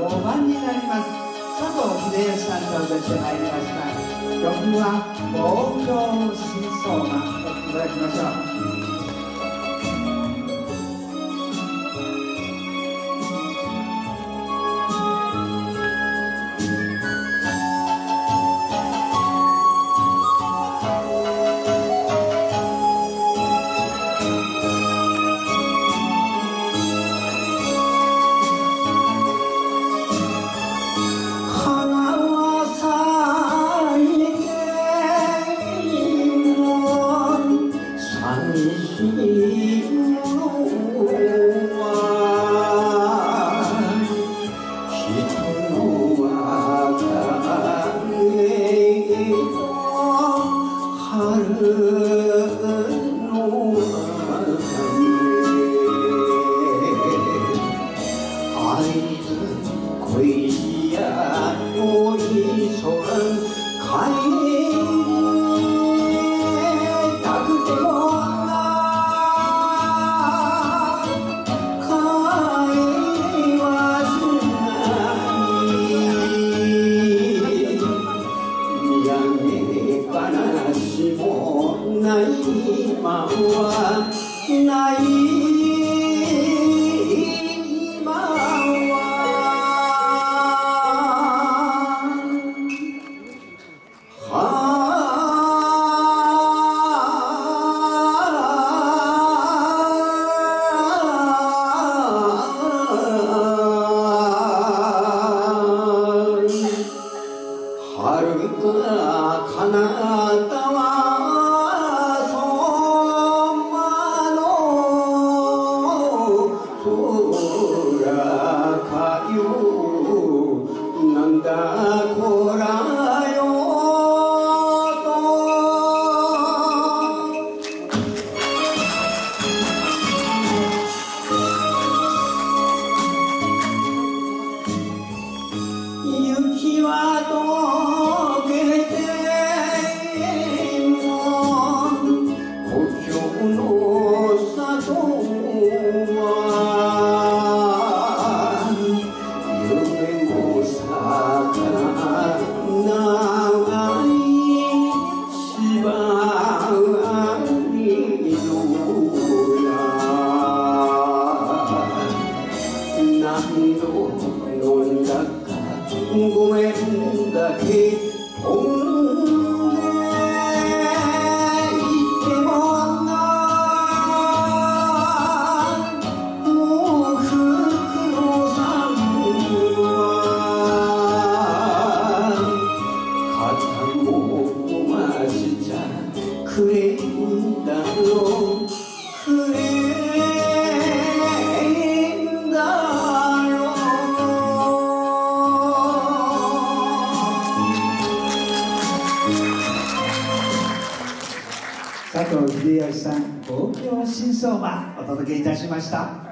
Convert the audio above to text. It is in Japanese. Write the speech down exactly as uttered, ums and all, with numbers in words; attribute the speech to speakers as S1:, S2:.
S1: ごばんになります佐藤秀義さんと出てまいりました。曲は「望郷新相馬」お聴きいただきましょう。
S2: 恋しや遠い空帰りたくてもな帰りはしないやめ話もない今はない遥か彼方は空の空かよなんだこらよ雪は溶けても故郷の里は夢も咲かない芝にのや何度飲んだかごめんだけ飛んでいってもなおふくろさんは肩も回しちゃくれんだろうくれんだろう
S1: 佐藤秀義さん「望郷新相馬」お届けいたしました。